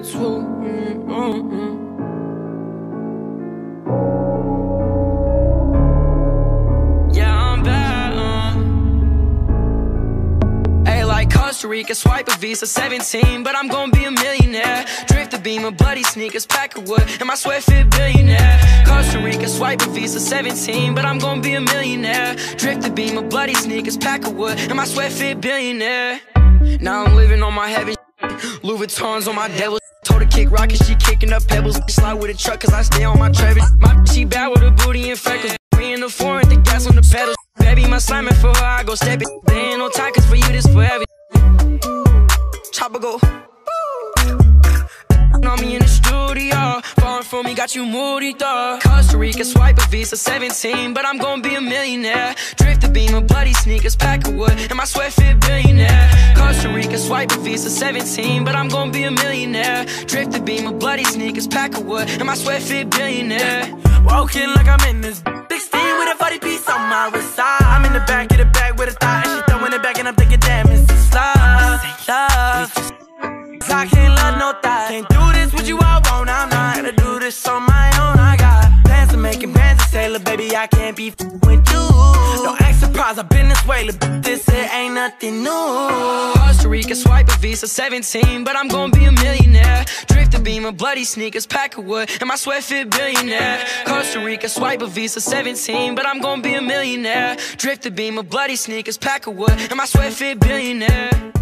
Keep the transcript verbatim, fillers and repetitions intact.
it's who. Mm-mm-mm. Yeah, I'm bad, uh. Hey, like Costa Rica, swipe a Visa, seventeen, but I'm gonna be a millionaire. Drift the Beamer, bloody sneakers, pack of wood, and my sweat fit billionaire. Costa Rica, swipe a Visa, seventeen, but I'm gonna be a millionaire. Drift the Beamer, bloody sneakers, pack of wood, and my sweat fit billionaire. Now I'm living on my heaven, Louis Vuittons on my devils. Told her kick rock and she kicking up pebbles. Slide with a truck cause I stay on my Travis. My she bad with a booty and freckles. We in the foreign, the gas on the pedals. Baby, my Simon for her, I go step it. There ain't no time cause for you this forever. Chopper go on me in the studio, falling for me, got you moody though. Costa Rica, swipe a Visa, seventeen, but I'm gonna be a millionaire. Drift the Beamer, bloody sneakers, pack of wood, and my sweat fit billionaire. Costa Rica, swipe a Visa, seventeen, but I'm gonna be a millionaire. Drift the Beamer, bloody sneakers, pack of wood, and my sweat fit billionaire. Walking like I'm in this sixteen with a forty piece on my wrist side. I'm in the back of the bag with a thigh, and she throwing it back, and I'm thinking, damn, it's a slide. Love. I can't love no thought. Can't do this with you, I won't. I'm not gonna do this on my own. I got plans to making plans to say, look, baby, I can't be f with you. Don't act surprised, I've been this way, look, this it ain't nothing new. Costa Rica, swipe a Visa, seventeen, but I'm gonna be a millionaire. Drift the Beamer, bloody sneakers, pack of wood, and my sweat fit billionaire. Costa Rica, swipe a Visa, seventeen, but I'm gonna be a millionaire. Drift the Beamer, bloody sneakers, pack of wood, and my sweat fit billionaire.